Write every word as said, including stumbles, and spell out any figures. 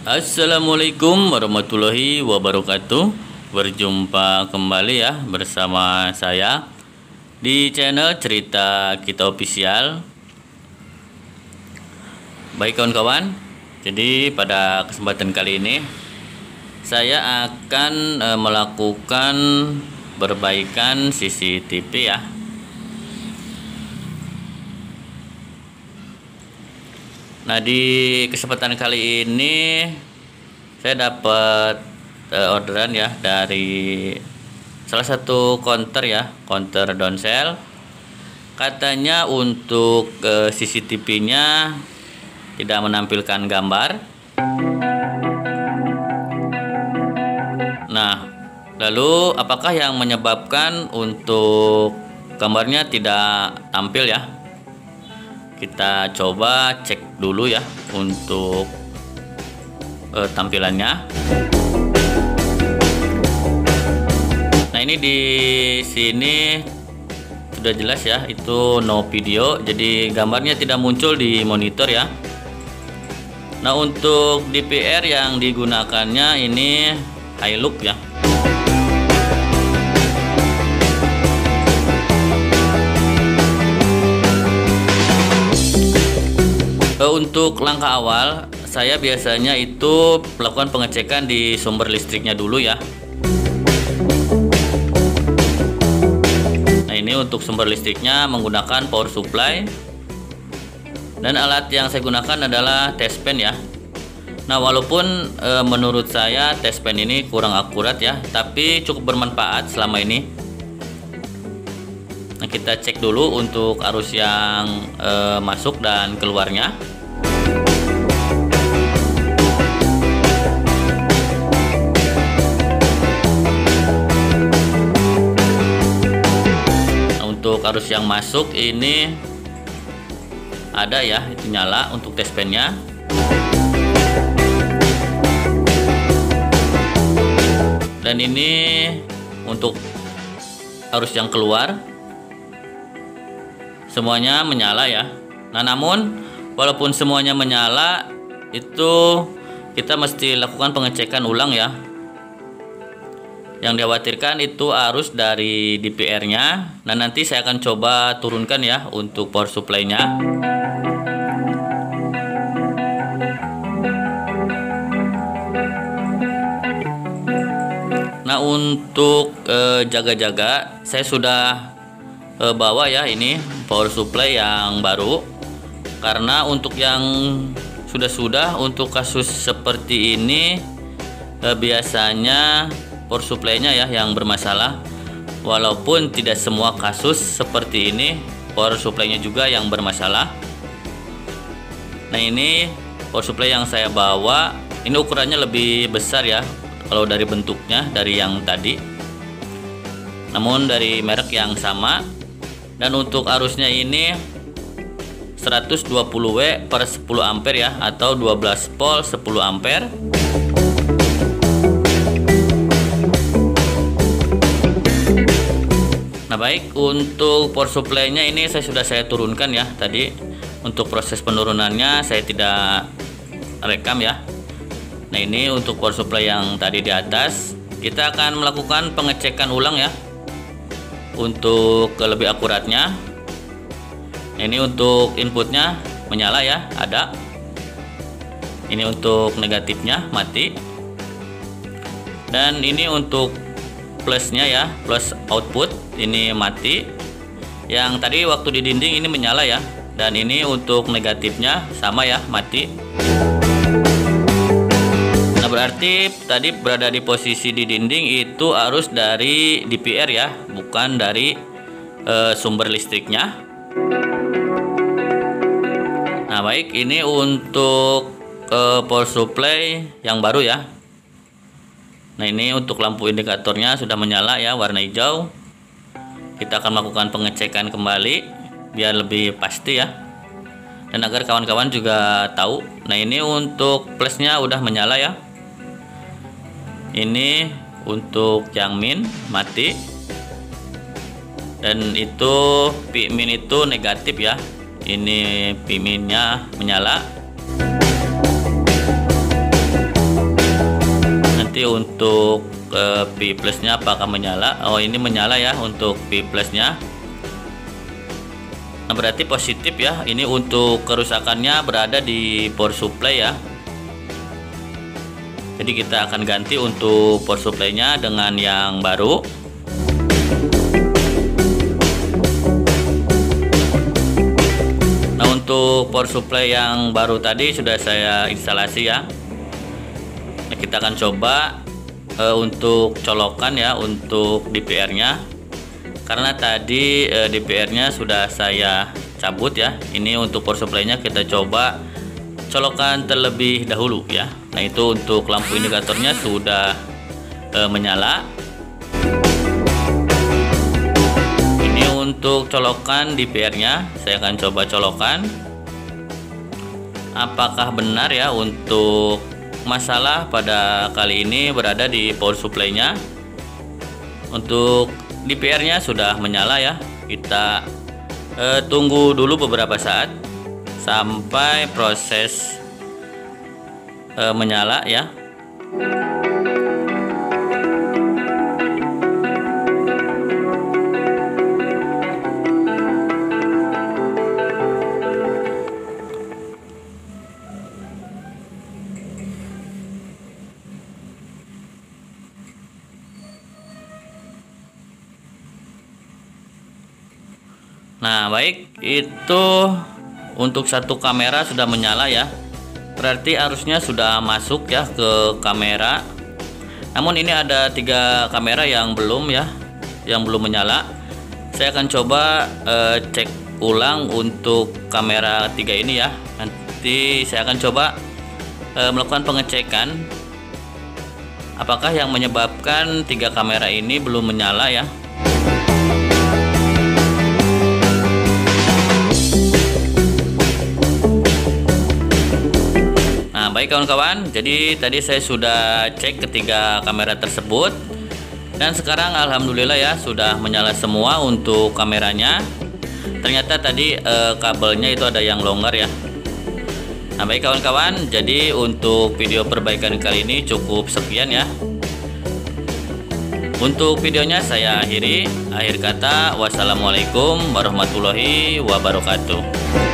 Assalamualaikum warahmatullahi wabarakatuh. Berjumpa kembali ya bersama saya di channel Cerita Kita Official. Baik kawan-kawan, jadi pada kesempatan kali ini saya akan e, melakukan perbaikan C C T V ya. Nah, di kesempatan kali ini saya dapat uh, orderan ya dari salah satu counter ya, counter donsel. Katanya untuk uh, C C T V-nya tidak menampilkan gambar. Nah, lalu apakah yang menyebabkan untuk gambarnya tidak tampil ya? Kita coba cek dulu ya untuk uh, tampilannya. Nah, ini di sini sudah jelas ya, itu no video, jadi gambarnya tidak muncul di monitor ya. Nah, untuk D V R yang digunakannya ini Hilux ya. Untuk langkah awal, saya biasanya itu melakukan pengecekan di sumber listriknya dulu ya. Nah, ini untuk sumber listriknya menggunakan power supply, dan alat yang saya gunakan adalah test pen ya. Nah, walaupun e, menurut saya test pen ini kurang akurat ya, tapi cukup bermanfaat selama ini. Nah, kita cek dulu untuk arus yang e, masuk dan keluarnya. Untuk arus yang masuk ini ada ya, itu nyala untuk test pen-nya. Dan ini untuk arus yang keluar semuanya menyala ya. Nah, namun walaupun semuanya menyala, itu kita mesti lakukan pengecekan ulang ya. Yang dikhawatirkan itu arus dari D V R-nya. Nah, nanti saya akan coba turunkan ya untuk power supply-nya. Nah, untuk jaga-jaga eh, saya sudah eh, bawa ya ini power supply yang baru. Karena untuk yang sudah-sudah, untuk kasus seperti ini eh, biasanya power supply-nya ya yang bermasalah. Walaupun tidak semua kasus seperti ini power supply-nya juga yang bermasalah. Nah, ini power supply yang saya bawa ini ukurannya lebih besar ya kalau dari bentuknya dari yang tadi, namun dari merek yang sama. Dan untuk arusnya ini seratus dua puluh watt per sepuluh ampere ya, atau dua belas volt sepuluh ampere. Nah, baik, untuk power supply-nya ini saya sudah saya turunkan ya tadi. Untuk proses penurunannya saya tidak rekam ya. Nah, ini untuk power supply yang tadi di atas. Kita akan melakukan pengecekan ulang ya untuk lebih akuratnya. Nah, ini untuk inputnya menyala ya, ada. Ini untuk negatifnya mati. Dan ini untuk plusnya ya, plus output ini mati. Yang tadi waktu di dinding ini menyala ya. Dan ini untuk negatifnya sama ya, mati. Nah, berarti tadi berada di posisi di dinding itu arus dari D V R ya, bukan dari e, sumber listriknya. Nah, baik, ini untuk e, power supply yang baru ya. Nah, ini untuk lampu indikatornya sudah menyala ya, warna hijau. Kita akan melakukan pengecekan kembali biar lebih pasti ya, dan agar kawan-kawan juga tahu. Nah, ini untuk plusnya udah menyala ya. Ini untuk yang min mati, dan itu P min itu negatif ya. Ini P min-nya menyala. ganti untuk uh, P plusnya apakah menyala. Oh, ini menyala ya untuk P plusnya. Nah, berarti positif ya. Ini untuk kerusakannya berada di power supply ya. Jadi kita akan ganti untuk power supply-nya dengan yang baru. Nah, untuk power supply yang baru tadi sudah saya instalasi ya. Nah, kita akan coba uh, untuk colokan ya untuk D P R-nya. Karena tadi uh, D P R-nya sudah saya cabut ya. Ini untuk power supply-nya kita coba colokan terlebih dahulu ya. Nah, itu untuk lampu indikatornya sudah e, menyala. Ini untuk colokan D P R-nya, saya akan coba colokan. Apakah benar ya untuk masalah pada kali ini berada di power supply-nya. Untuk D P R-nya sudah menyala ya. Kita e, tunggu dulu beberapa saat sampai proses e, menyala ya. Nah, baik, itu untuk satu kamera sudah menyala ya. Berarti arusnya sudah masuk ya ke kamera. Namun ini ada tiga kamera yang belum ya, yang belum menyala. Saya akan coba eh, cek ulang untuk kamera tiga ini ya. Nanti saya akan coba eh, melakukan pengecekan apakah yang menyebabkan tiga kamera ini belum menyala ya. Nah, baik kawan-kawan, jadi tadi saya sudah cek ketiga kamera tersebut dan sekarang alhamdulillah ya sudah menyala semua untuk kameranya. Ternyata tadi eh, kabelnya itu ada yang longgar ya. Nah, baik kawan-kawan, jadi untuk video perbaikan kali ini cukup sekian ya. Untuk videonya saya akhiri. Akhir kata, wassalamualaikum warahmatullahi wabarakatuh.